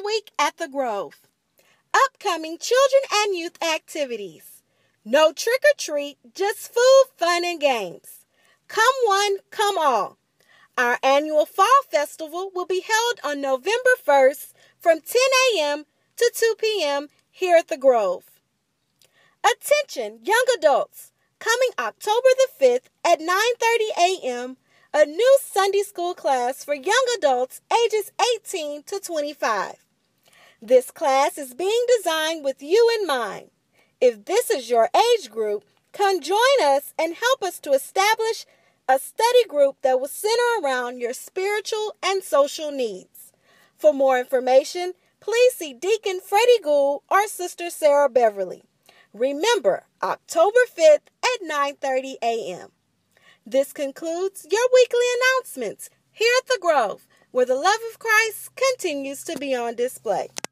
week at the Grove. Upcoming children and youth activities. No trick or treat, just food, fun, and games. Come one, come all. Our annual Fall Festival will be held on November 1st from 10 a.m. to 2 p.m. here at the Grove. Attention, young adults! Coming October the 5th at 9:30 a.m., a new Sunday school class for young adults ages 18 to 25. This class is being designed with you in mind. If this is your age group, come join us and help us to establish a study group that will center around your spiritual and social needs. For more information, please see Deacon Freddie Gould or Sister Sarah Beverly. Remember, October 5th at 9:30 a.m. This concludes your weekly announcements here at the Grove, where the love of Christ continues to be on display.